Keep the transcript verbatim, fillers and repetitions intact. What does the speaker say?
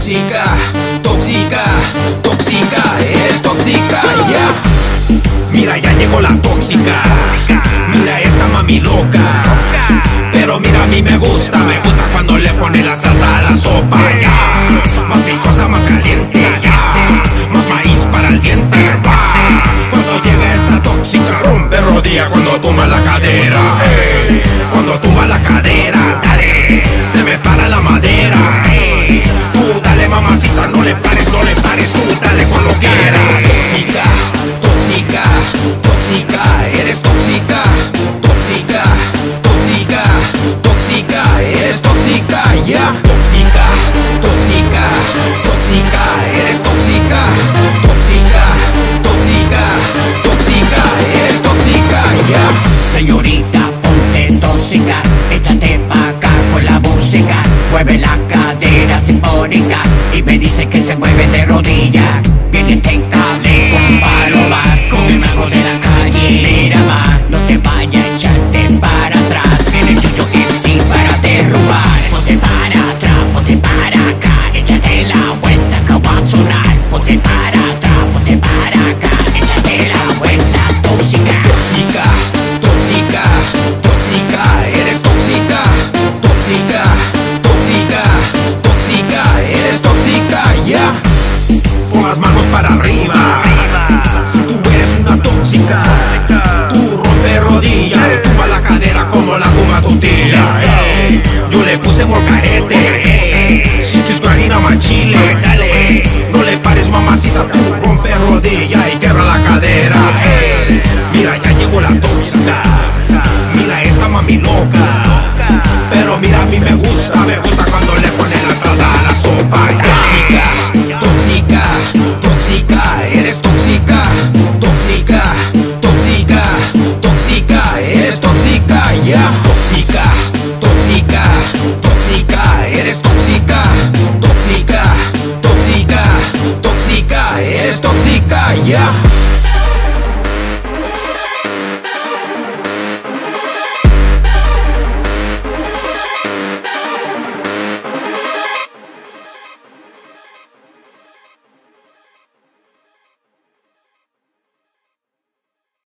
Tóxica, tóxica, tóxica, eres tóxica, ya yeah. Mira, ya llegó la tóxica. Mira esta mami loca. Pero mira, a mí me gusta, me gusta cuando le pone la salsa a la sopa, ya yeah. Más picosa, más caliente, ya yeah. Más maíz para el diente, va. Cuando llega esta tóxica, rompe rodilla cuando tumba la cadera, hey. Cuando tumba la cadera, dale, se me para la madera, hey. Tú dale mamacita, no le pares, no le pares, tú dale cuando quieras. Tóxica, tóxica, tóxica, eres tóxica, tóxica, tóxica, tóxica, eres tóxica, ya yeah. Tóxica.